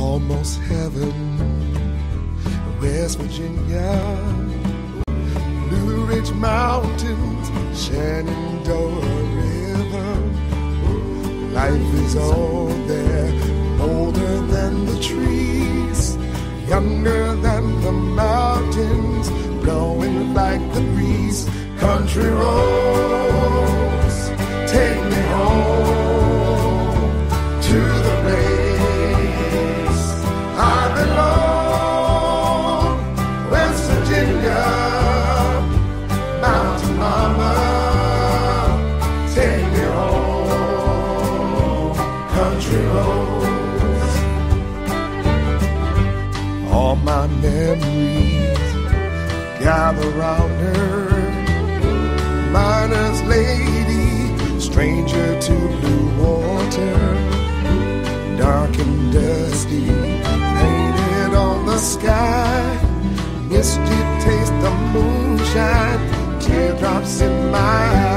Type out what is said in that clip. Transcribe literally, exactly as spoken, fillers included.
almost heaven, West Virginia, Blue Ridge Mountains, Shenandoah River. Life is all there, older than the trees, younger than the mountains, blowing like the breeze. Country roads, take me home to the place I belong. West Virginia, mountain mama, take me home. Country roads, all my memories gather round her. Miner's lady, stranger to blue water, dark and dusty, painted on the sky. Misty taste of moonshine, teardrops in my eyes.